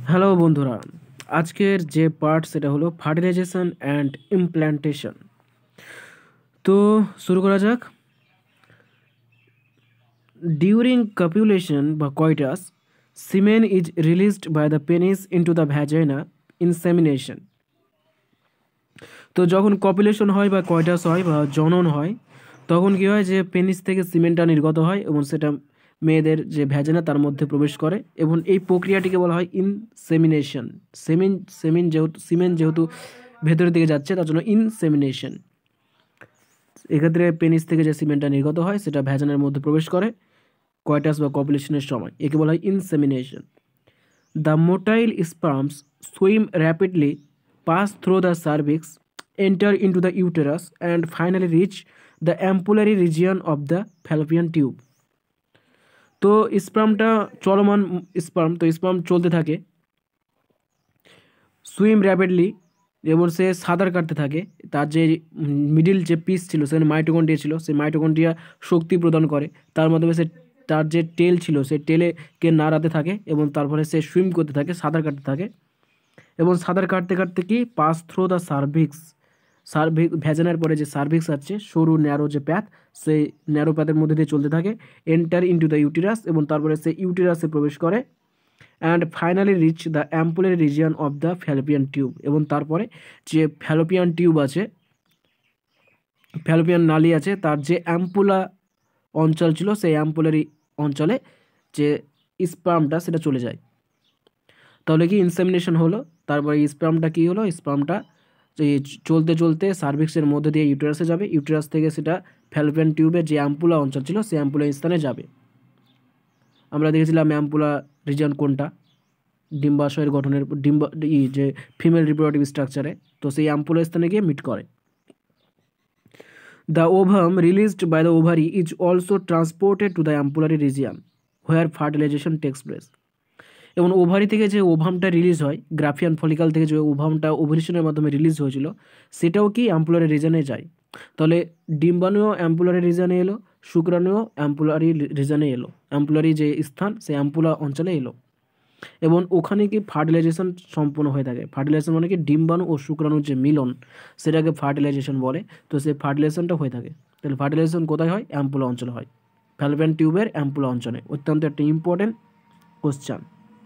Hello বন্ধুরা, আজকের যে পার্ট সেটা হলো ফার্টিলাইজেশন অ্যান্ড ইমপ্ল্যান্টেশন। তো শুরু করা যাক। ডিউরিং কপিউলেশন বা coitus, semen is released by the penis into the vagina insemination. তো যখন কপিউলেশন হয় বা কয়টাস হয় বা জনন হয়, তখন কী হয় যে পেনিস থেকে সিমেনটা নির্গত হয় এবং সেটা মেয়েদের যে ভ্যাজাইনা তার মধ্যে প্রবেশ করে এবং এই প্রক্রিয়াটিকে বলা হয় ইনসেমিনেশন। সিমেন যেহেতু ভেতরের দিকে যাচ্ছে তার জন্য ইনসেমিনেশন। এক্ষেত্রে পেনিস থেকে যে সিমেন্টটা নির্গত হয় সেটা ভ্যাজানের মধ্যে প্রবেশ করে কয়টাস বা কপুলেশনের সময়, একে বলা হয় insemination. The motile sperms swim rapidly, pass through the cervix, enter into the uterus and finally reach the ampullary region of the fallopian tube. তো স্পার্মটা চলমান স্পার্ম, তো স্পার্ম চলতে থাকে সুইম র্যাপিডলি এবং সে সাঁতার কাটতে থাকে। তার যে মিডিল যে পিস ছিল সেখানে মাইটোকন্ড্রিয়া ছিল, সেই মাইটোকন্ড্রিয়া শক্তি প্রদান করে, তার মাধ্যমে সে তার যে টেল ছিল সেই টেলেকে নাড়াতে থাকে এবং তারপরে সে সুইম করতে থাকে, সাঁতার কাটতে থাকে এবং সাঁতার কাটতে কাটতে কি পাস থ্রু দ্য ভ্যাজানের পরে যে সার্ভিক্স আছে সরু ন্যারো যে প্যাথ, সেই ন্যারো প্যাথের মধ্যে দিয়ে চলতে থাকে, এন্টার ইন্টু দ্য ইউটিরাস এবং তারপরে সে ইউটিরাসে প্রবেশ করে and finally reach the ampullary region of the fallopian tube. এবং তারপরে যে ফ্যালোপিয়ান টিউব আছে, ফ্যালোপিয়ান নালী আছে, তার যে অ্যাম্পুলা অঞ্চল ছিল সেই অ্যাম্পুলারি অঞ্চলে যে স্পার্মটা সেটা চলে যায়। তাহলে কি ইনসেমিনেশন হলো। তারপরে স্পার্মটা কী হলো, স্পার্মটা যে চলতে চলতে সার্ভিক্সের মধ্যে দিয়ে ইউটেরাসে যাবে, ইউটেরাস থেকে সেটা ফ্যালোপিয়ান টিউবের যে অ্যাম্পুলা অঞ্চল ছিল সেই অ্যাম্পুলা স্থানে যাবে। আমরা দেখেছিলাম অ্যাম্পুলা রিজন কোনটা, ডিম্বাশয়ের গঠনের যে ফিমেল রিপ্রোডাক্টিভ স্ট্রাকচারে, তো সেই অ্যাম্পুলা স্থানে গিয়ে মিট করে। The ovum released by the ovary is also transported to the ampullary region where fertilization takes place. এবং ওভারি থেকে যে ওভামটা রিলিজ হয়, গ্রাফিয়ান ফলিকাল থেকে যে ওভামটা ওভারিশনের মাধ্যমে রিলিজ হয়েছিল, সেটাও কি অ্যাম্পুলারি রিজনে যায়। তাহলে ডিম্বাণুও অ্যাম্পুলারি রিজনে এলো, শুক্রাণুও অ্যাম্পুলারি রিজনে এলো, অ্যাম্পুলারি যে স্থান সেই অ্যাম্পুলা অঞ্চলে এলো এবং ওখানে কি ফার্টিলাইজেশন সম্পূর্ণ হয়ে থাকে। ফার্টিলাইজেশন মানে কি ডিম্বাণু ও শুক্রাণুর যে মিলন, সেটাকে ফার্টিলাইজেশন বলে। তো সেই ফার্টিলাইজেশনটা হয়ে থাকে। তাহলে ফার্টিলাইজেশন কোথায় হয়? অ্যাম্পুলা অঞ্চলে হয়, ফ্যালোপিয়ান টিউবের অ্যাম্পুলা অঞ্চলে। অত্যন্ত একটা important question.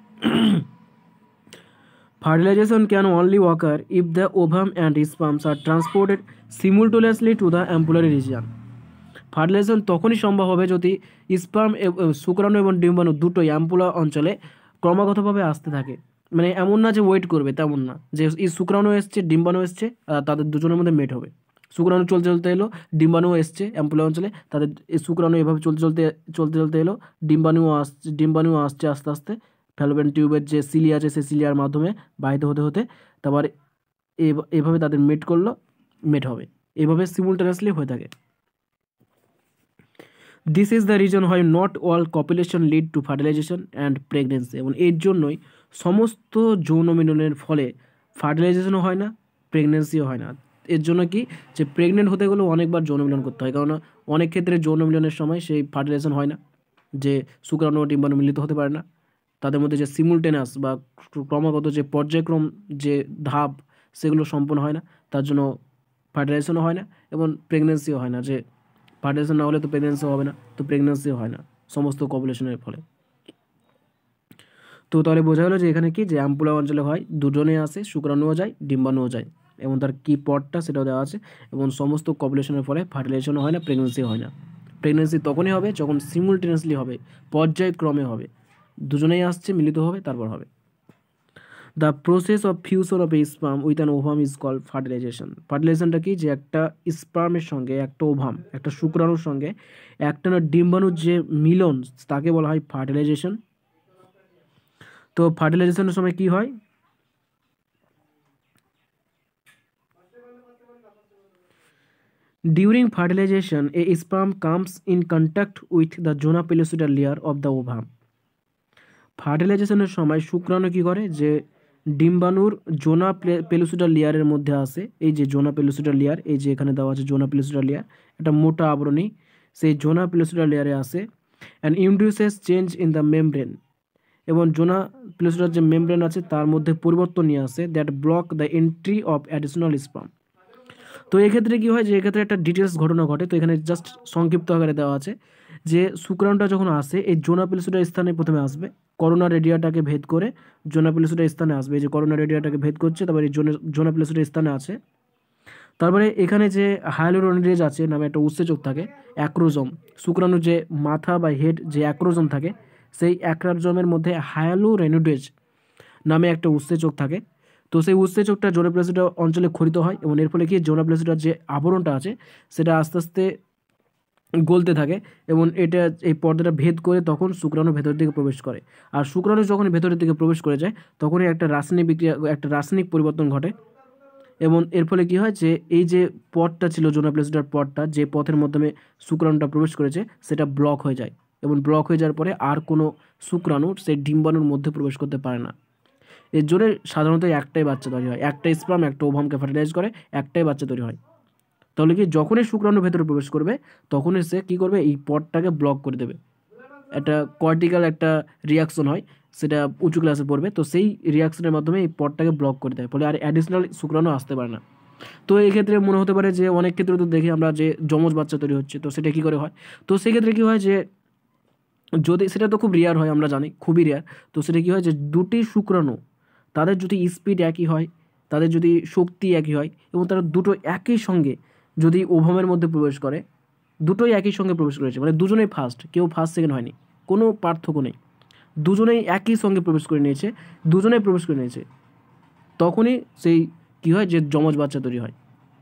Fertilization can only occur if the ovum and sperms are transported simultaneously to the ampullary region. Fertilization তখনই সম্ভব হবে যদি স্পার্ম শুক্রাণু এবং ডিম্বাণু দুটোই অ্যাম্পুলা অঞ্চলে ক্রমাগতভাবে আসতে থাকে। মানে এমন না যে ওয়েট করবে, তেমন না যে এই শুক্রাণু এসছে ডিম্বাণু এসছে তাদের দুজনের মধ্যে মেট হবে। শুক্রাণু চলতে চলতে এলো, ডিম্বাণু এসছে অ্যাম্পুলা অঞ্চলে, তাদের এই শুক্রাণু এভাবে চলতে চলতে চলতে চলতে এলো, ডিম্বাণু আসছে আস্তে আস্তে ফ্যালোপিয়ান টিউবের যে সিলিয়া আছে সেই সিলিয়ার মাধ্যমে বাহিত হতে হতে তারপর এভাবে তাদের মেট হবে। এভাবে সিমুলটেনিয়াসলি হয়ে থাকে। This is the reason why not all copulation lead to fertilization and pregnancy. এবং এর জন্যই সমস্ত যৌন মিলনের ফলে ফার্টিলাইজেশনও হয় না, প্রেগনেন্সিও হয় না। এর জন্য কি, যে প্রেগনেন্ট হতে গেলেও অনেকবার যৌন মিলন করতে হয়, কারণ অনেক ক্ষেত্রে যৌন মিলনের সময় সেই ফার্টিলাইজেশন হয় না, যে শুক্রাণু ও ডিম্বাণু মিলিত হতে পারে না, তাদের মধ্যে যে সিমুলটেনাস বা ক্রমাগত যে পর্যায়ক্রম যে ধাপ সেগুলো সম্পন্ন হয় না, তার জন্য ফার্টিলাইজেশনও হয় না এবং প্রেগনেন্সিও হয় না। যে ফার্টিলাইজেশন না হলে তো প্রেগনেন্সিও হবে না, তো প্রেগনেন্সিও হয় না সমস্ত কপুলেশনের ফলে। তো তাহলে বোঝা গেলো যে এখানে কি, যে অ্যাম্পুলা অঞ্চলে হয়, দুজনেই আসে, শুক্রাণুও যায় ডিম্বাণুও যায় এবং তার কি পটটা সেটাও দেওয়া আছে। এবং সমস্ত কপুলেশনের ফলে ফার্টিলাইজেশনও হয় না, প্রেগনেন্সিও হয় না। প্রেগনেন্সি তখনই হবে যখন সিমুলটেনিয়াসলি হবে, পর্যায়ক্রমে হবে, দুজনেই আসছে মিলিত হবে তারপর হবে। The process of fusion of a sperm with an ovum is called fertilization. ফার্টিলাইজেশনটা কি, যে একটা স্পার্মের সঙ্গে একটা ওভাম, একটা শুক্রাণুর সঙ্গে একটা ডিম্বাণুর যে মিলন, তাকে বলা হয় ফার্টিলাইজেশন। তো ফার্টিলাইজেশনের সময় কি হয়, during fertilization a sperm comes in contact with the zona pellucida layer of the ovum. ফার্টিলাইজেশনের সময় শুক্রাণু কী করে, যে ডিম্বাণুর জোনা পেলুসিডা লেয়ারের মধ্যে আসে। এই যে জোনা পেলুসিডা লেয়ার, এই যে এখানে দেওয়া আছে জোনা পেলুসিডা লেয়ার, একটা মোটা আবরণী, সেই জোনা পেলুসিডা লেয়ারে আসে and induces change in the membrane. এবং জোনা প্লেসোডার যে মেমব্রেন আছে তার মধ্যে পরিবর্তন নিয়ে আসে that block the entry of additional sperm. তো এক্ষেত্রে কী হয় যে এক্ষেত্রে একটা ডিটেলস ঘটনা ঘটে। তো এখানে জাস্ট সংক্ষিপ্ত আকারে দেওয়া আছে যে শুক্রাণুটা যখন আসে এই জোনা প্লেসোডার স্থানে প্রথমে আসবে, করোনা রেডিয়াটাকে ভেদ করে জোনা প্লেসোডার স্থানে আসবে। এই যে করোনা রেডিয়াটাকে ভেদ করছে, তারপরে এই জোনা প্লেসোডার স্থানে আছে। তারপরে এখানে যে হায়ালুরোনিডেজ আছে নামে একটা উৎসেচক থাকে, অ্যাক্রোজম, শুক্রাণুর যে মাথা বা হেড যে অ্যাক্রোজম থাকে সেই অ্যাক্রোজমের মধ্যে হায়ালুরোনিডেজ নামে একটা উৎসেচক থাকে। তো সেই উৎসেচকটা জোনা প্লেসোডা অঞ্চলে ক্ষরিত হয় এবং এর ফলে কি জোনা প্লেসোডার যে আবরণটা আছে সেটা আস্তে আস্তে গলতে থাকে এবং এটা এই পর্দাটা ভেদ করে তখন শুক্রাণু ভেতর দিকে প্রবেশ করে। আর শুক্রাণু যখন ভেতরের দিকে প্রবেশ করে যায় তখনই একটা রাসায়নিক বিক্রিয়া, একটা রাসায়নিক পরিবর্তন ঘটে এবং এর ফলে কি হয় যে এই যে পথটা ছিল জোনা প্লেসোডার পথটা, যে পথের মাধ্যমে শুক্রাণুটা প্রবেশ করেছে সেটা ব্লক হয়ে যায় এবং ব্লক হয়ে যাওয়ার পরে আর কোনো শুক্রাণু সেই ডিম্বাণুর মধ্যে প্রবেশ করতে পারে না। এর জন্য সাধারণত একটাই বাচ্চা তৈরি হয়, একটা স্পার্ম একটা ওভামকে ফার্টিলাইজ করে একটাই বাচ্চা তৈরি হয়। তাহলে কি যখনই শুক্রাণু ভেতরে প্রবেশ করবে তখনই সে কী করবে, এই পথটাকে ব্লক করে দেবে। একটা কর্টিক্যাল একটা রিয়াকশন হয়, সেটা উঁচু ক্লাসে পড়বে, তো সেই রিয়াকশনের মাধ্যমে এই পথটাকে ব্লক করে দেয়, ফলে আর অ্যাডিশনাল শুক্রাণু আসতে পারে না। তো এই ক্ষেত্রে মনে হতে পারে যে অনেক ক্ষেত্রে তো দেখি আমরা যে যমজ বাচ্চা তৈরি হচ্ছে, তো সেটা কী করে হয়। তো সেক্ষেত্রে কী হয় যে যদি সেটা তো খুব রেয়ার হয়, আমরা জানি খুবই রেয়ার। তো সেটা কী হয় যে দুটি শুক্রাণু তাদের যদি স্পিড একই হয়, তাদের যদি শক্তি একই হয় এবং তারা দুটো একই সঙ্গে যদি ওভামের মধ্যে প্রবেশ করে, দুটোই একই সঙ্গে প্রবেশ করেছে মানে দুজনেই ফার্স্ট, কেউ ফার্স্ট সেকেন্ড হয়নি, কোনো পার্থক্য নেই, দুজনেই একই সঙ্গে প্রবেশ করে নিয়েছে, দুজনেই প্রবেশ করে নিয়েছে, তখনই সেই কী হয় যে যমজ বাচ্চা তৈরি হয়।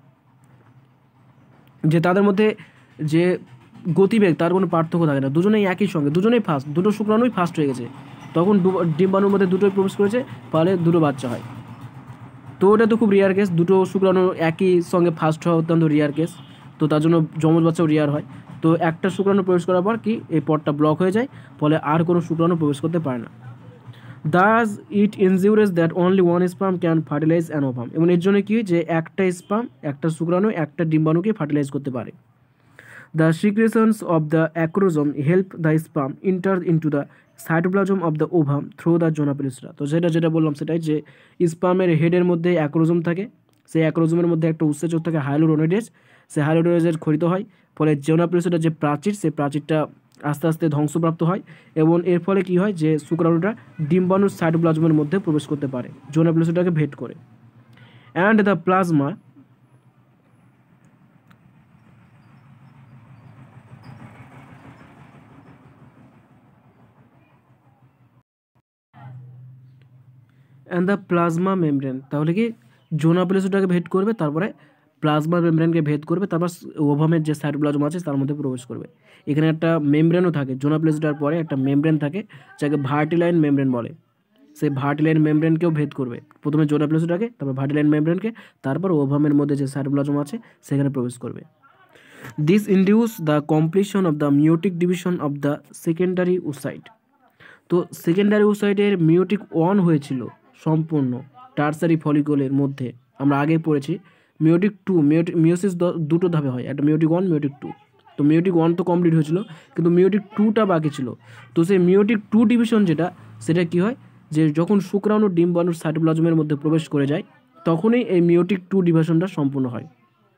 যে তাদের মধ্যে যে গতিবেগ তার কোনো পার্থক্য থাকে না, দুজনেই একই সঙ্গে, দুজনেই ফার্স্ট, দুটো শুক্রাণুই ফার্স্ট হয়ে গেছে, তখন ডিম্বাণুর মধ্যে দুটোই প্রবেশ করেছে, ফলে দুটো বাচ্চা হয়। তো ওটা তো খুব রেয়ার কেস, দুটো শুক্রাণু একই সঙ্গে ফার্স্ট হওয়া অত্যন্ত রেয়ার কেস, তো তার জন্য যমজ বাচ্চাও রেয়ার হয়। তো একটা শুক্রাণু প্রবেশ করার পর কি এই পথটা ব্লক হয়ে যায়, ফলে আর কোনো শুক্রাণু প্রবেশ করতে পারে না। Thus it ensures that only one sperm can fertilize an ovum, এবং এর জন্য কি যে একটা স্পার্ম একটা শুক্রাণু একটা ডিম্বাণুকে ফার্টিলাইজ করতে পারে। The secretions of the acrosome help the sperm enter into the cytoplasm of the ovum through the zona pellucida। তো যেটা বললাম সেটাই যে স্পার্মের হেডের মধ্যে অ্যাক্রোজোম থাকে, সেই অ্যাক্রোজোমের মধ্যে একটা উৎসেচক থাকে হাইলোরোনিডেজ, সেই হাইলোরোনিডেজ ক্ষরিত হয়, ফলে জোনা পেলুসিডার যে প্রাচীর সেই প্রাচীরটা আস্তে আস্তে ধ্বংসপ্রাপ্ত হয় এবং এর ফলে কি হয় যে শুক্রাণুটা ডিম্বাণুর সাইটোপ্লাজমের মধ্যে প্রবেশ করতে পারে জোনা পেলুসিডাকে ভেদ করে। And the plasma and the plasma membrane, তাহলে কি জোনা পেলুসিডাকে ভেদ করবে, তারপরে প্লাজমা মেমব্রেনকে ভেদ করবে, তারপর ওভামের যে সাইটোপ্লাজম আছে তার মধ্যে প্রবেশ করবে। এখানে একটা মেমব্রেনও থাকে, জোনা পেলুসিডার পরে একটা মেমব্রেন থাকে যাকে ভার্টিলাইন মেমব্রেন বলে, সেই ভার্টিলাইন মেমব্রেনকেও ভেদ করবে, প্রথমে জোনা পেলুসিডাকে, তারপর ভার্টিলাইন মেমব্রেনকে, তারপর ওভামের মধ্যে যে সাইটোপ্লাজম আছে সেখানে প্রবেশ করবে। This induce the completion of the meiotic division of the secondary oocyte. তো সেকেন্ডারি ওসাইটের মিওটিক ওয়ান হয়েছিল সম্পূর্ণ টার্সারি ফলিকলের মধ্যে, আমরা আগে পড়েছি মিওটিক টু, মিওসিস দুটো ধাপে হয়, একটা মিওটিক ওয়ান মিওটিক টু। তো মিওটিক ওয়ান তো কমপ্লিট হয়েছিল কিন্তু মিওটিক টুটা বাকি ছিল। তো সেই মিওটিক টু ডিভিশন যেটা, সেটা কী হয় যে যখন শুক্রাণু ডিম্বাণুর সাইটোপ্লাজমের মধ্যে প্রবেশ করে যায় তখনই এই মিওটিক টু ডিভিশনটা সম্পূর্ণ হয়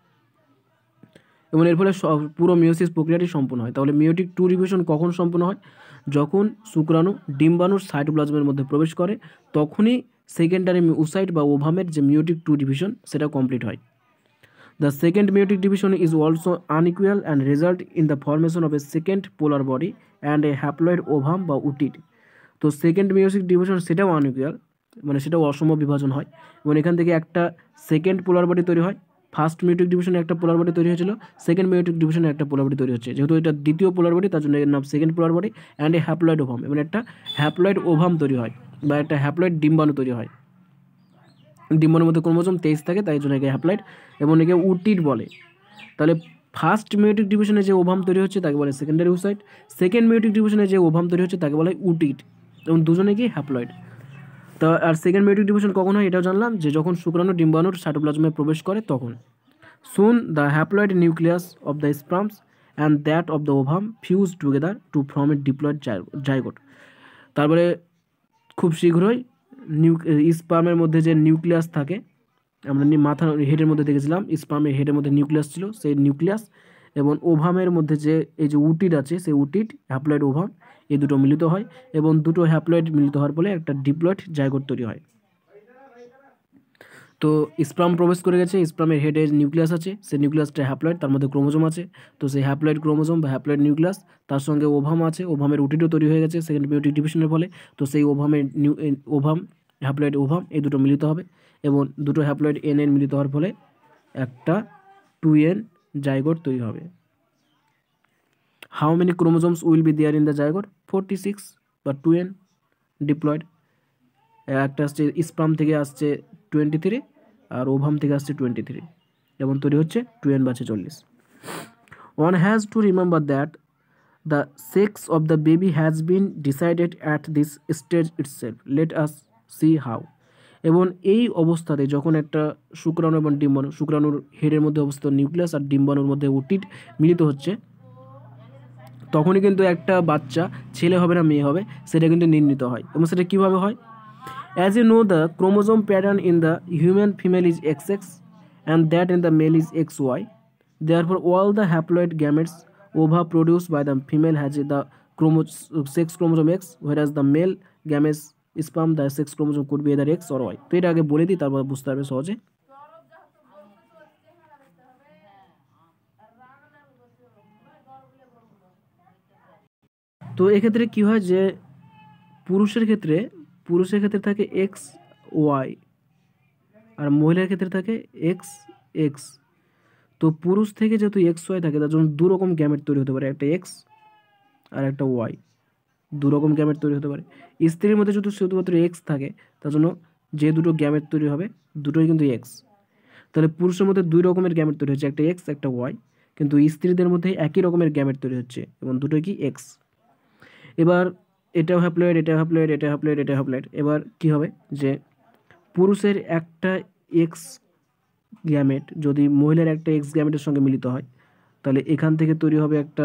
এবং এর ফলে পুরো মিওসিস প্রক্রিয়াটি সম্পূর্ণ হয়। তাহলে মিওটিক টু ডিভিশন কখন সম্পূর্ণ হয়, যখন শুক্রাণু ডিম্বাণুর সাইটোপ্লাজমের মধ্যে প্রবেশ করে তখনই সেকেন্ডারি ওসাইট বা ওভামের যে মিওটিক টু ডিভিশন সেটা কমপ্লিট হয়। The second meiotic division is also unequal and result in the formation of a second polar body and a haploid ovum বা উটিড। তো সেকেন্ড মিওটিক ডিভিশন সেটাও unequal, মানে সেটাও অসম বিভাজন হয় এবং এখান থেকে একটা সেকেন্ড পোলার বডি তৈরি হয়। ফার্স্ট মিওটিক ডিভিশনে একটা পোলার বডি তৈরি হয়েছিল, সেকেন্ড মিওটিক ডিভিশনে একটা পোলার বডি তৈরি হচ্ছে, যেহেতু এটা দ্বিতীয় পোলার বডি তার জন্য এর নাম second polar body and a haploid ovum, এবং একটা হ্যাপ্লয়েড ওভাম তৈরি হয় বা একটা হ্যাপ্লয়েড ডিম্বাণু তৈরি হয়। ডিম্বাণুর মধ্যে ক্রোমোজোম 23 থাকে তাই জন্য একে হ্যাপ্লয়েড এবং একে উটিড বলে। তাহলে ফার্স্ট মিওটিক ডিভিশনে যে ওভাম তৈরি হচ্ছে তাকে বলে সেকেন্ডারি ওসাইট, সেকেন্ড মিওটিক ডিভিশনে যে ওভাম তৈরি হচ্ছে তাকে বলে উটিড এবং দুজনে কি হ্যাপ্লয়েড। তো আর সেকেন্ড মিওটিক ডিভিশন কখন হয় এটাও জানলাম, যে যখন শুক্রাণু ডিম্বাণুর সাইটোপ্লাজমে প্রবেশ করে তখন। Soon the haploid nucleus of the sperms and that of the ovum fuse together to form a diploid zygote। তারপরে খুব শীঘ্রই স্পার্মের মধ্যে যে নিউক্লিয়াস থাকে, আমরা মাথা হেডের মধ্যে দেখেছিলাম স্পার্মের হেডের মধ্যে নিউক্লিয়াস ছিল, সেই নিউক্লিয়াস এবং ওভামের মধ্যে যে এই যে উটিড আছে সেই উটিড হ্যাপ্লয়েড ওভাম এই দুটো মিলিত হয় এবং দুটো হ্যাপ্লয়েড মিলিত হওয়ার ফলে একটা ডিপ্লয়েড জাইগোট তৈরি হয়। তো স্পার্ম প্রবেশ করে গেছে, স্পার্মের হেডে নিউক্লিয়াস আছে, সেই নিউক্লিয়াসটা হ্যাপ্লয়েড, তার মধ্যে ক্রোমোজোম আছে, তো সেই হ্যাপ্লয়েড ক্রোমোজোম বা হ্যাপ্লয়েড নিউক্লিয়াস তার সঙ্গে ওভাম আছে, ওভামের উটিডও তৈরি হয়ে গেছে সেকেন্ড মেয়োটিক ডিভিশনের ফলে। তো সেই ওভাম হ্যাপ্লয়েড ওভাম এই দুটো মিলিত হবে এবং দুটো হ্যাপ্লয়েড এন মিলিত হওয়ার ফলে একটা 2n জাইগোট তৈরি হবে। How many chromosomes will be there in the zygote? 46 বা 2n ডিপ্লয়েড। একটা আসছে স্পার্ম থেকে আসছে 23 আর ওভাম থেকে আসছে 23 এবং তৈরি হচ্ছে 2n বা 46। One has to remember that the sex of the baby has been decided at this stage itself. Let us see how. এবং এই অবস্থাতে যখন একটা শুক্রাণু এবং ডিম্বাণু, শুক্রাণুর হেডের মধ্যে অবস্থিত নিউক্লিয়াস আর ডিম্বাণুর মধ্যে ওটিড মিলিত হচ্ছে, তখনই কিন্তু একটা বাচ্চা ছেলে হবে না মেয়ে হবে সেটা কিন্তু নির্ণীত হয়। এবং সেটা কীভাবে হয়? As you know, the chromosome pattern in the human female is XX and that in the male is XY. Therefore, all the haploid gametes ova produced by the female has the sex chromosome X, whereas the male gametes sperm the sex chromosome could be either X or Y. তো এটা আগে বলে দিই, তারপর বুঝতে পারবে সহজে। তো এক্ষেত্রে কি হয় যে পুরুষের ক্ষেত্রে থাকে এক্স ওয়াই আর মহিলার ক্ষেত্রে থাকে এক্স এক্স। তো পুরুষ থেকে যেহেতু এক্স ওয়াই থাকে তার জন্য দু রকম গ্যামেট তৈরি হতে পারে, একটা এক্স আর একটা ওয়াই, দু রকম গ্যামেট তৈরি হতে পারে। স্ত্রীর মধ্যে যদি শুধুমাত্র এক্স থাকে তার জন্য যে দুটো গ্যামেট তৈরি হবে দুটোই কিন্তু এক্স। তাহলে পুরুষের মধ্যে দুই রকমের গ্যামেট তৈরি হচ্ছে, একটা এক্স একটা ওয়াই, কিন্তু স্ত্রীদের মধ্যে একই রকমের গ্যামেট তৈরি হচ্ছে এবং দুটোই কি এক্স। এবার এটাও হ্যাপ্লয়েড, এটা হ্যাপ্লয়েড, এটা হ্যাপ্লয়েড, এটা হ্যাপ্লয়েড। এবার কি হবে যে পুরুষের একটা এক্স গ্যামেট যদি মহিলার একটা এক্স গ্যামেটের সঙ্গে মিলিত হয় তাহলে এখান থেকে তৈরি হবে একটা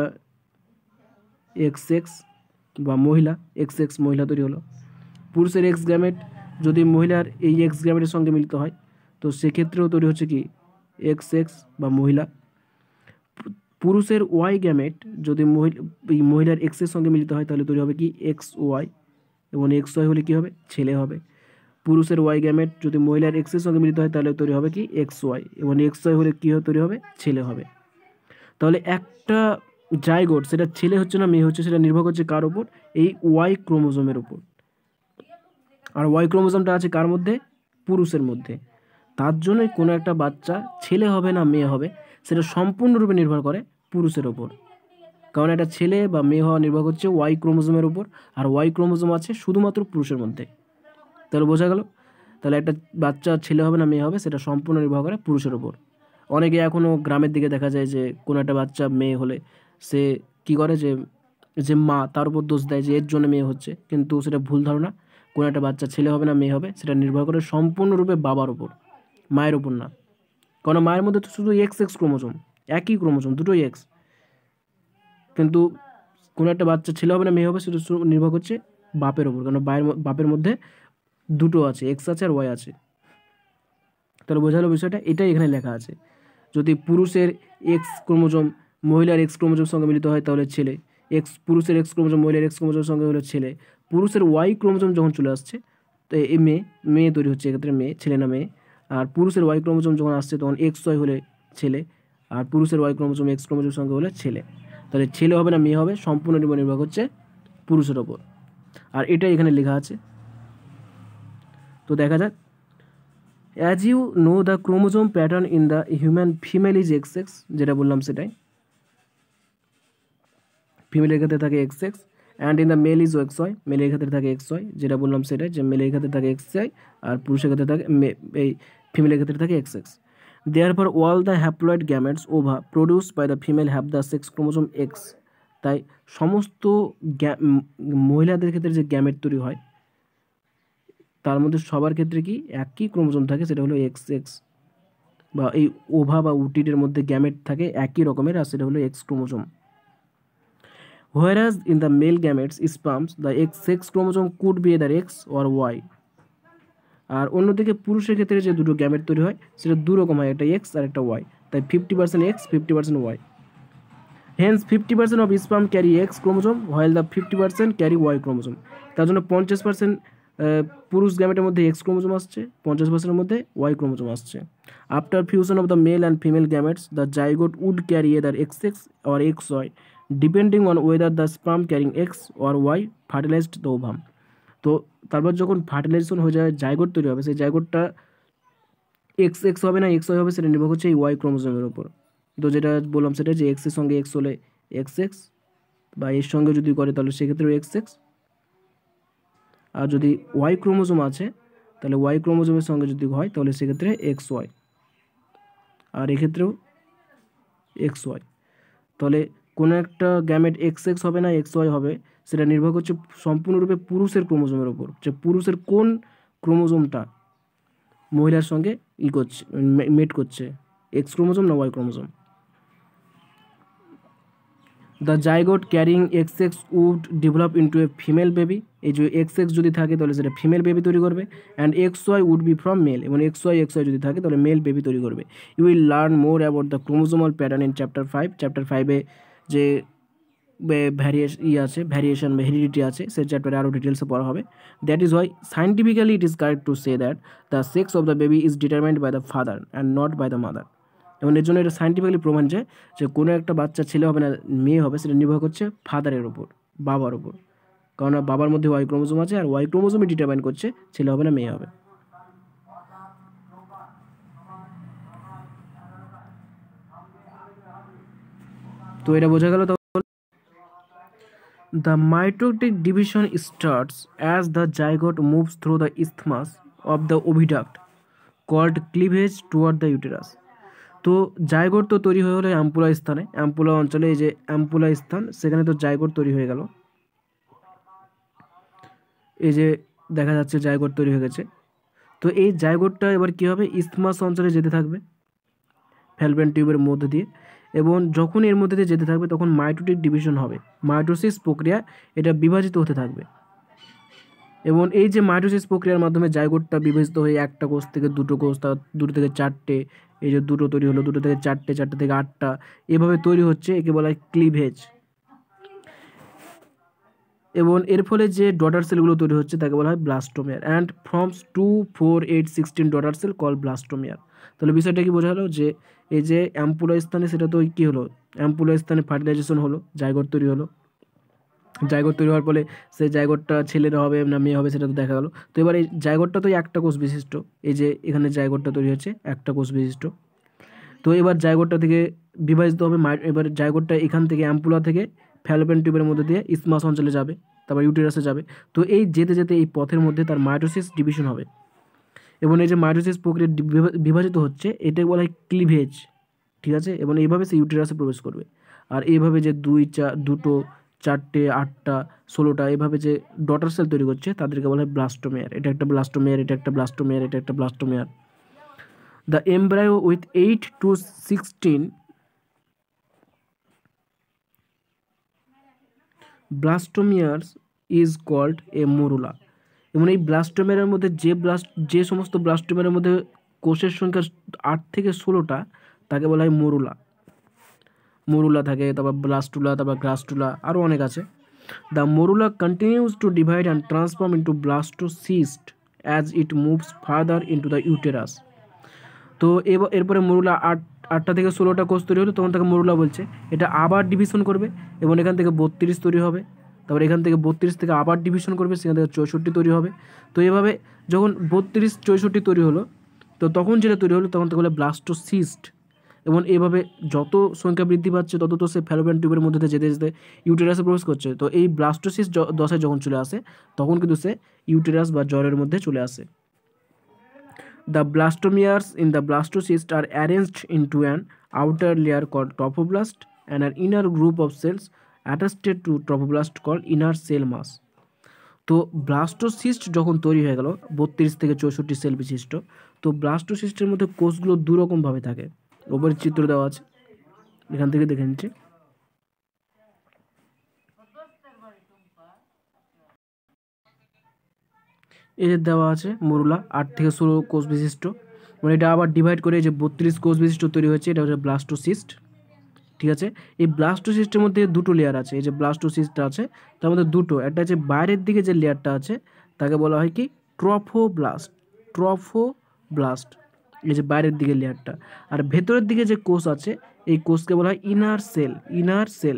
এক্স এক্স বা মহিলা, এক্স এক্স মহিলা তৈরি হলো। পুরুষের এক্স গ্যামেট যদি মহিলার এই এক্স গ্যামেটের সঙ্গে মিলিত হয় তো সেক্ষেত্রেও তৈরি হচ্ছে কি এক্স এক্স বা মহিলা। পুরুষের ওয়াই গ্যামেট যদি মহিলার এক্সের সঙ্গে মিলিত হয় তাহলে তৈরি হবে কি এক্স ওয়াই, এবং এক্স ওয়াই হলে কী হবে ছেলে হবে। পুরুষের ওয়াই গ্যামেট যদি মহিলার এক্সের সঙ্গে মিলিত হয় তাহলে তৈরি হবে কি এক্স ওয়াই, এবং এক্স ওয়াই হলে কী তৈরি হবে ছেলে হবে। তাহলে একটা জাইগোট সেটা ছেলে হচ্ছে না মেয়ে হচ্ছে সেটা নির্ভর করছে কার ওপর? এই ওয়াই ক্রোমোজোমের ওপর। আর ওয়াই ক্রোমোজোমটা আছে কার মধ্যে? পুরুষের মধ্যে। তার জন্যই কোনো একটা বাচ্চা ছেলে হবে না মেয়ে হবে সেটা সম্পূর্ণরূপে নির্ভর করে পুরুষের ওপর, কারণ একটা ছেলে বা মেয়ে হওয়া নির্ভর করছে ওয়াই ক্রোমোজোমের ওপর, আর ওয়াই ক্রোমোজোম আছে শুধুমাত্র পুরুষের মধ্যে। তাহলে বোঝা গেল, তাহলে একটা বাচ্চা ছেলে হবে না মেয়ে হবে সেটা সম্পূর্ণ নির্ভর করে পুরুষের ওপর। অনেকে এখনও গ্রামের দিকে দেখা যায় যে কোনো একটা বাচ্চা মেয়ে হলে সে কী করে যে যে মা তার উপর দোষ দেয় যে এর জন্য মেয়ে হচ্ছে, কিন্তু সেটা ভুল ধারণা। কোনো একটা বাচ্চা ছেলে হবে না মেয়ে হবে সেটা নির্ভর করে সম্পূর্ণরূপে বাবার ওপর, মায়ের ওপর না। কারণ মায়ের মধ্যে তো শুধু এক্স এক্স ক্রোমোজোম, একই ক্রোমোজোম দুটোই এক্স, কিন্তু কোনো একটা বাচ্চা ছেলে হবে না মেয়ে হবে সেটা নির্ভর করছে বাপের ওপর, কারণ বাপের মধ্যে দুটো আছে, এক্স আছে আর ওয়াই আছে। তাহলে বোঝালো বিষয়টা, এটাই এখানে লেখা আছে। যদি পুরুষের এক্স ক্রোমোজোম মহিলার এক্স ক্রোমোজোমের সঙ্গে মিলিত হয় তাহলে ছেলে, পুরুষের এক্স ক্রোমোজোম মহিলার এক্স ক্রোমোজোমের সঙ্গে হলে ছেলে। পুরুষের ওয়াই ক্রোমোজোম যখন চলে আসছে তো এই মেয়ে তৈরি হচ্ছে, এক্ষেত্রে মেয়ে, ছেলে না মেয়ে। আর পুরুষের ওয়াই ক্রোমোজোম যখন আসছে তখন এক্স ওয়াই হলে ছেলে, আর পুরুষের ওয়াই ক্রোমোজোম এক্স ক্রোমোজোমের সঙ্গে হলে ছেলে। তাহলে ছেলে হবে না মেয়ে হবে সম্পূর্ণ নির্ভর করছে পুরুষের ওপর, আর এটাই এখানে লেখা আছে। তো দেখা যাক, as you know the chromosome pattern in the human female is X X, যেটা বললাম সেটাই, ফিমেলের ক্ষেত্রে থাকে X X, and in the male is X Y, মেলের ক্ষেত্রে থাকে এক্স ওয়াই, যেটা বললাম সেটাই যে মেলের ক্ষেত্রে থাকে এক্স ওয়াই আর পুরুষের ক্ষেত্রে থাকে এই ফিমেলের ক্ষেত্রে থাকে X X. Therefore, all the haploid gametes ova produced by the female have the sex chromosome X. তাই সমস্ত মহিলাদের ক্ষেত্রে যে গ্যামেট তৈরি হয় তার মধ্যে সবার ক্ষেত্রে কি একই ক্রোমোজোম থাকে, সেটা হলো এক্স এক্স, বা এই ওভা বা উটিডের মধ্যে গ্যামেট থাকে একই রকমের আর সেটা হলো X chromosome. whereas in the male gametes sperms the sex chromosome could be either X or Y. আর অন্যদিকে পুরুষের ক্ষেত্রে যে দুটো গ্যামেট তৈরি হয় সেটা দু রকম হয়, একটা এক্স আর একটা ওয়াই, তাই 50% X 50% Y. Hence 50% of sperm carry X chromosome while the 50% carry Y chromosome. তার জন্য 50% পুরুষ গ্যামেটের মধ্যে এক্স ক্রোমোজোম আসছে, 50%-এর মধ্যে ওয়াই ক্রোমোজোম আসছে। After fusion of the male and female gametes the zygote would carry either X X or X Y depending on whether the sperm carrying X or Y fertilized the ovum. তো তারপর যখন fertilisation হয়ে যায় zygote তৈরি হবে, সেই জাইগোটটা x x হবে না এক্স ওয়াই হবে সেটা নির্ভর করছে এই ওয়াই ক্রোমোজোমের উপর। তো যেটা বললাম সেটা যে এক্সের সঙ্গে এক্স হলে এক্স এক্স, বা এর সঙ্গে যদি করে তাহলে সেক্ষেত্রেও এক্স এক্স, আর যদি ওয়াই ক্রোমোজোম আছে তাহলে ওয়াই ক্রোমোজোমের সঙ্গে যদি হয় তাহলে সেক্ষেত্রে এক্স ওয়াই, আর এক্ষেত্রেও এক্স ওয়াই। তাহলে কোনো একটা গ্যামেট এক্স এক্স হবে না এক্স ওয়াই হবে সেটা নির্ভর করছে সম্পূর্ণরূপে পুরুষের ক্রোমোজোমের উপর, যে পুরুষের কোন ক্রোমোজোমটা মহিলার সঙ্গে করছে, মেট করছে, এক্স ক্রোমোজোম না Y chromosome. The zygote carrying X X would develop into a female baby, এই যে এক্স এক্স যদি থাকে তাহলে সেটা ফিমেল বেবি তৈরি করবে, and X Y would be from male, এবং এক্স ওয়াই যদি থাকে তাহলে মেল বেবি তৈরি করবে। You will learn more about the chromosomal pattern in chapter 5। Chapter 5-এ যে ভ্যারিয়েশন বা হেরিডিটি আছে সেই চ্যাপ্টারে আরও ডিটেলসে পড়া হবে। That is why scientifically it is correct to say that the sex of the baby is determined by the father and not by the mother. এবং এর জন্য এটা সায়েন্টিফিক্যালি প্রমাণ যে কোনো একটা বাচ্চা ছেলে হবে না মেয়ে হবে সেটা নির্ভর করছে ফাদারের ওপর, বাবার ওপর, কারণ বাবার মধ্যে ওয়াই ক্রোমোজোম আছে আর ওয়াই ক্রোমোজোমই ডিটারমাইন করছে ছেলে হবে না মেয়ে হবে। তো এটা বোঝা গেল। The mitotic division starts as the zygote moves through the isthmus of the oviduct called cleavage toward the uterus. তো জাইগোট তো তৈরি হয়ে হলো অ্যাম্পুলা স্থানে, অ্যাম্পুলা অঞ্চলে এই যে অ্যাম্পুলা স্থান সেখানে তো জাইগোট তৈরি হয়ে গেল, এই যে দেখা যাচ্ছে জাইগোট তৈরি হয়ে গেছে। তো এই জাইগোটটা এবার কী হবে, ইসথমাস অঞ্চলে যেতে থাকবে ফ্যালপিয়ান টিউবের মধ্যে দিয়ে, এবং যখন এর মধ্যে দিয়ে যেতে থাকবে তখন মাইটোটিক ডিভিশন হবে, মাইটোসিস প্রক্রিয়া এটা বিভাজিত হতে থাকবে। এবং এই যে মাইটোসিস প্রক্রিয়ার মাধ্যমে জাইগোটটা বিভাজিত হয়ে একটা কোষ থেকে দুটো কোষ, তার দুটো থেকে চারটে, এই যে দুটো তৈরি হলো, দুটো থেকে চারটে, চারটে থেকে আটটা, এভাবে তৈরি হচ্ছে, একে বলা হয় ক্লিভেজ। এবং এর ফলে যে ডটার সেলগুলো তৈরি হচ্ছে তাকে বলা হয় blastomere, and forms 2, 4, 8, 16 daughter cell call blastomere. তাহলে বিষয়টা কি বোঝা হলো, যে এই যে অ্যাম্পুলা স্থানে সেটা তো কী হলো, অ্যাম্পুলা স্থানে ফার্টিলাইজেশন হলো, জাইগোট তৈরি হলো, জাইগোট তৈরি হওয়ার ফলে সেই জাইগোটটা ছেলেরা হবে না মেয়ে হবে সেটা তো দেখা গেলো। তো এবার এই জাইগোটটা তো একটা কোষ বিশিষ্ট, এই যে এখানে জাইগোটটা তৈরি হচ্ছে একটা কোষ বিশিষ্ট। তো এবার জাইগোটটা থেকে বিভাজিত হবে, এবার জাইগোটটা এখান থেকে অ্যাম্পুলা থেকে ফ্যালোপিয়ান টিউবের মধ্যে দিয়ে ইসমাস অঞ্চলে যাবে, তারপর ইউটেরাসে যাবে। তো এই যেতে যেতে এই পথের মধ্যে তার মাইটোসিস ডিভিশন হবে, এবং এই যে মাইটোসিস প্রক্রিয়া বিভাজিত হচ্ছে এটাকে বলা হয় ক্লিভেজ, ঠিক আছে। এবং এইভাবে সে ইউটেরাসে প্রবেশ করবে, আর এইভাবে যে দুটো, চারটে, আটটা, 16টা এভাবে যে ডটার সেল তৈরি করছে তাদেরকে বলা হয় ব্লাস্টোমেয়ার। এটা একটা ব্লাস্টোমেয়ার, এটা একটা ব্লাস্টোমেয়ার, এটা একটা ব্লাস্টোমেয়ার। The embryo with 8 to 16 blastomeres is called a morula. এবং এই ব্লাস্টোমেয়ারের মধ্যে যে সমস্ত ব্লাস্টোমেয়ারের মধ্যে কোষের সংখ্যা 8 থেকে 16টা তাকে বলা হয় মরুলা থাকে, তারপর ব্লাস্টুলা, তারপর গ্রাস্টুলা, আরও অনেক আছে। The morula continues to divide and transform into blastocyst as it moves further into the uterus. তো এরপরে মরুলা 8টা থেকে 16টা কোষ তৈরি হলো, তখন তাকে মরুলা বলছে। এটা আবার ডিভিশন করবে এবং এখান থেকে 32 তৈরি হবে, তারপর এখান থেকে 32 থেকে আবার ডিভিশন করবে, সেখান থেকে 64 তৈরি হবে। তো এভাবে যখন 32, 64 তৈরি হলো, তো তখন যেটা তৈরি হলো তখন তাকে বলে ব্লাস্টোসিস্ট। এবং এভাবে যত সংখ্যা বৃদ্ধি পাচ্ছে তত তো সে ফ্যালোপিয়ান টিউবের মধ্যে যেতে যেতে ইউটেরাসে প্রবেশ করছে। তো এই ব্লাস্টোসিস দশায় যখন চলে আসে তখন কিন্তু সে ইউটেরাস বা জ্বরের মধ্যে চলে আসে। The blastomeres in the blastocyst are arranged into an outer layer called trophoblast and an inner group of cells attached to trophoblast called inner cell mass. তো ব্লাস্টোসিস্ট যখন তৈরি হয়ে গেল 32 থেকে 64 সেল বিশিষ্ট, তো ব্লাস্টোসিস্টের মধ্যে কোষগুলো দুরকমভাবে থাকে, ওপরে চিত্র দেওয়া আছে, এখান থেকে দেখে নিচ্ছি। এদের দেওয়া আছে মরুলা 8 থেকে 16 কোষ বিশিষ্ট, মানে এটা আবার ডিভাইড করে যে 32 কোষ বিশিষ্ট তৈরি হয়েছে, এটা হচ্ছে ব্লাস্টোসিস্ট। ঠিক আছে, এই ব্লাস্টোসিস্টের মধ্যে দুটো লেয়ার আছে, এই যে ব্লাস্টোসিস্টটা আছে তার মধ্যে দুটো, একটা হচ্ছে বাইরের দিকে যে লেয়ারটা আছে তাকে বলা হয় কি ট্রফোব্লাস্ট, ট্রফোব্লাস্ট, এই যে বাইরের দিকে লেয়ারটা। আর ভেতরের দিকে যে কোষ আছে এই কোষকে বলা হয় ইনার সেল, ইনার সেল।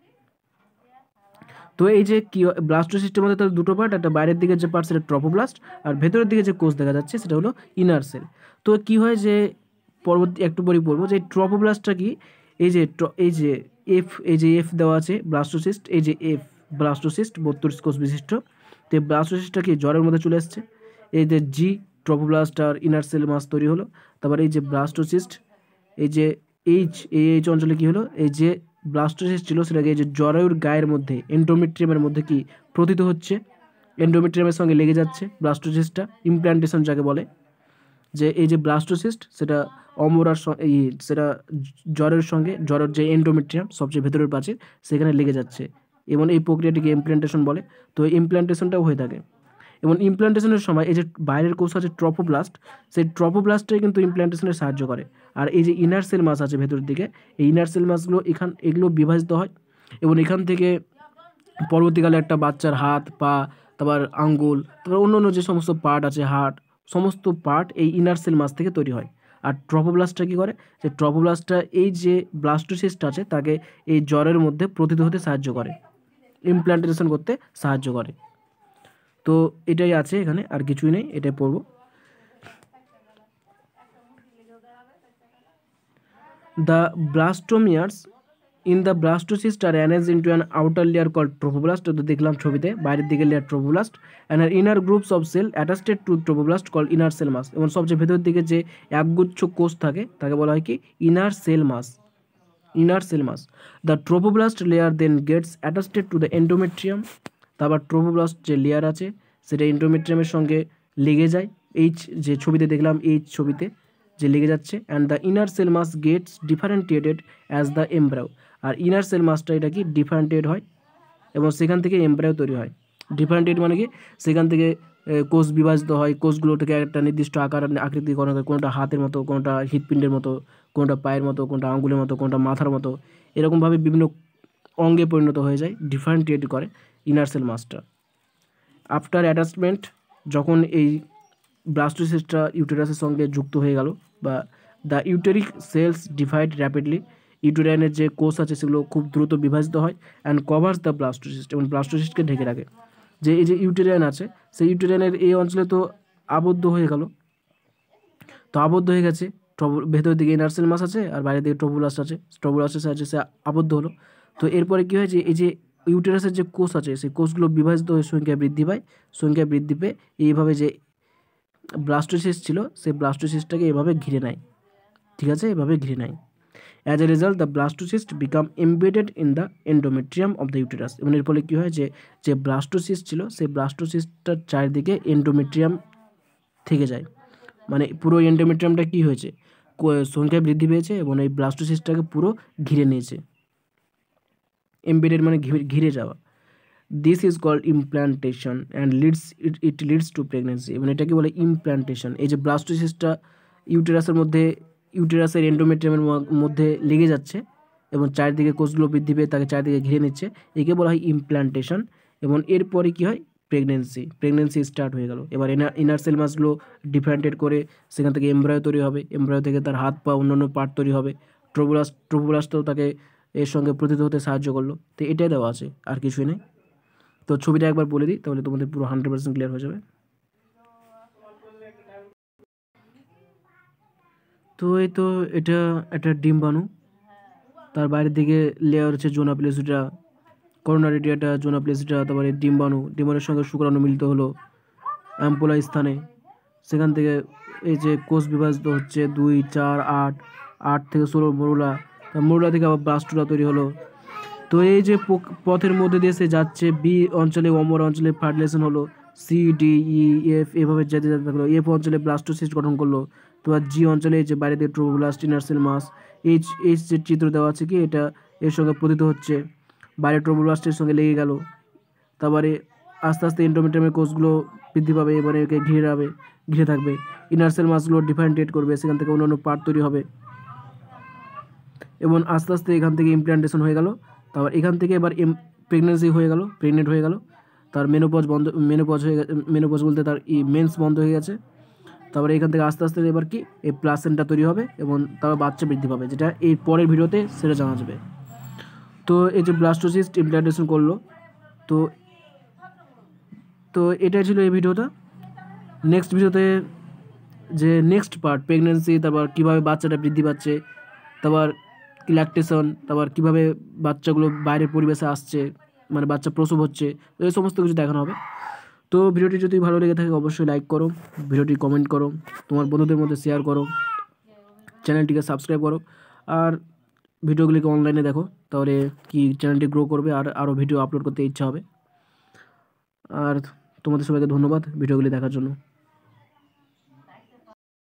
তো এই যে কি ব্লাস্টোসিস্টের মধ্যে তার দুটো পার্ট, একটা বাইরের দিকে যে পার্ট সেটা ট্রফোব্লাস্ট, আর ভেতরের দিকে যে কোষ দেখা যাচ্ছে সেটা হলো ইনার সেল। তো কি হয় যে পরবর্তী একটু পরেই বলবো যে ট্রফোব্লাস্টটা কি, এই যে এই যে এফ, এই যে এফ দেওয়া আছে ব্লাস্টোসিস্ট, এই যে এফ ব্লাস্টোসিস্ট 32 কোষ বিশিষ্ট। তো এই ব্লাস্টোসিস্টটা কি জ্বরের মধ্যে চলে এসছে, এই যে জি ট্রফোব্লাস্ট আর ইনার সেল মাস তৈরি হলো। তারপর এই যে ব্লাস্টোসিস্ট, এই যে এইচ, এই এইচ অঞ্চলে কি হলো, এই যে ব্লাস্টোসিস্ট ছিল সেটাকে এই যে জরায়ুর গায়ের মধ্যে এন্ডোমেট্রিয়ামের মধ্যে কি প্রথিত হচ্ছে, এন্ডোমেট্রিয়ামের সঙ্গে লেগে যাচ্ছে ব্লাস্টোসিস্টটা, ইমপ্ল্যান্টেশন যাকে বলে। যে এই যে ব্লাস্টোসিস্ট সেটা অমরার এই সেটা জ্বরের সঙ্গে, জ্বরের যে এন্ডোমেট্রিয়াম সবচেয়ে ভেতরের প্রাচীর সেখানে লেগে যাচ্ছে, এবং এই প্রক্রিয়াটিকে ইমপ্ল্যান্টেশন বলে। তো ইমপ্ল্যান্টেশনটাও হয়ে থাকে, এবং ইমপ্ল্যান্টেশনের সময় এই যে বাইরের কোষ আছে ট্রফোব্লাস্ট, সেই ট্রফোব্লাস্টটাই কিন্তু ইমপ্ল্যান্টেশনে সাহায্য করে। আর এই যে ইনার সেল মাস আছে ভেতরের দিকে, এই ইনার সেল মাসগুলো এগুলো বিভাজিত হয়, এবং এখান থেকে পরবর্তীকালে একটা বাচ্চার হাত, পা, তারপর আঙ্গুল, তারপর অন্য অন্য যে সমস্ত পার্ট আছে, হার্ট, সমস্ত পার্ট এই ইনার সেল মাস থেকে তৈরি হয়। আর ট্রফোব্লাস্টটা কী করে, যে ট্রফোব্লাস্টটা এই যে ব্লাস্টোসিস্ট আছে তাকে এই জ্বরের মধ্যে প্রথিত হতে সাহায্য করে, ইমপ্ল্যান্টেশন করতে সাহায্য করে। তো এটাই আছে এখানে, আর কিছুই নেই, এটাই পড়বো। The blastomeres in the blastocyst are arranged into an outer layer called trophoblast, তো দেখলাম ছবিতে বাইরের দিকে layer trophoblast, and an inner groups of cell attached to trophoblast called inner cell mass, এবং সবচেয়ে ভেতরের দিকে যে একগুচ্ছ কোষ থাকে তাকে বলা হয় কি inner cell mass, inner cell mass. The trophoblast layer then gets attached to the endometrium, তারপর ট্রোফোব্লাস্ট যে লেয়ার আছে সেটা এন্ডোমেট্রিয়ামের সঙ্গে লেগে যায়, এইচ যে ছবিতে দেখলাম, এইচ ছবিতে যে লেগে যাচ্ছে। And the inner cell mass gets differentiated as the embryo, আর ইনার সেল মাসটা এটা কি ডিফারেন্টিয়েট হয়, এবং সেখান থেকে এমব্রায়ো তৈরি হয়। ডিফারেন্টিয়েট মানে কি সেখান থেকে কোষ বিভাজিত হয়, কোষগুলোটাকে একটা নির্দিষ্ট আকার আকৃতি করা হয়, কোনোটা হাতের মতো, কোনোটা হৃৎপিণ্ডের মতো, কোনোটা পায়ের মতো, কোনোটা আঙ্গুলের মতো, কোনোটা মাথার মতো, এরকমভাবে বিভিন্ন অঙ্গে পরিণত হয়ে যায়, ডিফারেন্টিয়েট করে ইনার সেল মাসটা। আফটার অ্যাটাচমেন্ট, যখন এই ব্লাস্টোসিস্টটা ইউটেরাসের সঙ্গে যুক্ত হয়ে গেল, বা the uteric cells divide rapidly, ইউটেরাইনের যে কোষ আছে সেগুলো খুব দ্রুত বিভাজিত হয়, অ্যান্ড কভার্স দ্য ব্লাস্টোসিস্ট, এবং ব্লাস্টোসিস্টকে ঢেকে রাখে। যে এই যে ইউটেরাইন আছে সেই ইউটেরাইনের এই অঞ্চলে তো আবদ্ধ হয়ে গেল, তো আবদ্ধ হয়ে গেছে, ভেতরের দিকে ইনার সেল মাস আছে আর বাইরের দিকে ট্রোফোব্লাস্ট আছে, ট্রোফোব্লাস্টের সাহায্যে সে আবদ্ধ হলো। তো এরপরে কী হয় যে এই যে ইউটেরাসের যে কোষ আছে সেই কোষগুলো বিভাজিত হয়ে সংখ্যা বৃদ্ধি পায়, সংখ্যা বৃদ্ধি পেয়ে এইভাবে যে ব্লাস্টোসিস্ট ছিল সেই ব্লাস্টোসিস্টটাকে এভাবে ঘিরে নেয়। ঠিক আছে, এভাবে ঘিরে নেয়। As a result the blastocyst become embedded in the endometrium of the uterus, এবং এর ফলে কী হয় যে যে ব্লাস্টোসিস্ট ছিল সেই ব্লাস্টোসিস্টটার চারিদিকে এন্ডোমেট্রিয়াম থেকে যায়, মানে পুরো এন্ডোমেট্রিয়ামটা কী হয়েছে, সংখ্যায় বৃদ্ধি পেয়েছে এবং এই ব্লাস্টোসিস্টটাকে পুরো ঘিরে নিয়েছে। এমবেডেড মানে ঘিরে যাওয়া। This is called implantation and it leads to pregnancy, এবং এটাকে বলে ইমপ্ল্যান্টেশন। এই যে ব্লাস্টোসিস্টটা ইউটেরাসের মধ্যে, ইউটেরাসের এন্ডোমেট্রিয়ামের মধ্যে লেগে যাচ্ছে এবং চারিদিকে কোষগুলো বৃদ্ধি পেয়ে তাকে চারিদিকে ঘিরে নিচ্ছে, একে বলা হয় ইমপ্ল্যান্টেশন। এবং এরপরে কী হয়, প্রেগনেন্সি স্টার্ট হয়ে গেল। এবার ইনার সেল মাসগুলো ডিফারেন্টেড করে সেখান থেকে এমব্রায়ো তৈরি হবে, এমব্রায়ো থেকে তার হাত পা অন্যান্য পার্ট তৈরি হবে। ট্রোফোব্লাস্টও তাকে এর সঙ্গে প্রতিত হতে সাহায্য করলো। তো এটাই দেওয়া আছে, আর কিছুই নেই। তো ছবিটা একবার বলে দিই তাহলে তোমাদের পুরো 100% ক্লিয়ার হয়ে যাবে। তো এই তো এটা একটা ডিম্বাণু, তার বাইরের দিকে লেয়ার হচ্ছে জোনা প্লেসিটা, করোনারি রেডিয়াটা, জোনা প্লেসিটা, তারপরে ডিম্বাণুর সঙ্গে শুক্রাণু মিলিত হলো অ্যাম্পোলা স্থানে, সেখান থেকে এই যে কোষ বিভাজিত হচ্ছে 2, 4, 8, 8 থেকে 16 মরুলা, মরুলা থেকে আবার ব্লাস্টুলা তৈরি হলো। তো এই যে পথের মধ্যে দিয়ে সে যাচ্ছে, বি অঞ্চলে অমর অঞ্চলে ফার্টিলাইজেশন হলো, সি ডি ই এফ এভাবে যেতে যেতে থাকলো, এফ অঞ্চলে ব্লাস্টোসিস্ট গঠন করলো, তো আর জি অঞ্চলে যে বাইরে দিয়ে trophoblast, inner cell mass, H যে চিত্র দেওয়া আছে কি এটা এর সঙ্গে পতিত হচ্ছে, বাইরে ট্রোফোব্লাস্টের সঙ্গে লেগে গেল, তারপরে আস্তে আস্তে এন্ডোমেট্রিয়ামের কোষগুলো বৃদ্ধি পাবে, এবারে একে ঘিরে থাকবে। ইনার সেল মাসগুলো ডিফারেন্টিয়েট করবে, সেখান থেকে অন্যান্য পার্ট তৈরি হবে এবং আস্তে আস্তে এখান থেকে ইমপ্ল্যান্টেশন হয়ে গেল। তারপর এখান থেকে এবার প্রেগনেন্সি হয়ে গেল, প্রেগনেন্ট হয়ে গেল, তার মেনোপজ হয়ে গেছে, মেনোপজ বলতে তার মেন্স বন্ধ হয়ে গেছে। তারপরে এখান থেকে আস্তে আস্তে এবার কি এই প্লাসেন্টা তৈরি হবে এবং তারপর বাচ্চা বৃদ্ধি পাবে, যেটা এই পরের ভিডিওতে সেটা জানা যাবে। তো এই যে ব্লাস্টোসিস্ট ইমপ্ল্যান্টেশন করলো, তো তো এটাই ছিল এই ভিডিওটা। নেক্সট ভিডিওতে যে নেক্সট পার্ট প্রেগনেন্সি, তারপর কীভাবে বাচ্চাটা বৃদ্ধি পাচ্ছে, তারপর ল্যাকটেশন, তারপর কীভাবে বাচ্চাগুলো বাইরের পরিবেশে আসছে, মানে বাচ্চা প্রসব হচ্ছে, তো এই সমস্ত কিছু দেখানো হবে। তো ভিডিওটি যদি ভালো লেগে থাকে অবশ্যই লাইক করো, ভিডিওটি কমেন্ট করো, তোমার বন্ধুদের মধ্যে শেয়ার করো, চ্যানেলটিকে সাবস্ক্রাইব করো, আর ভিডিওগুলিকে অনলাইনে দেখো, তাহলে কি চ্যানেলটি গ্রো করবে আর আরও ভিডিও আপলোড করতে ইচ্ছা হবে। আর তোমাদের সবাইকে ধন্যবাদ ভিডিওগুলি দেখার জন্য।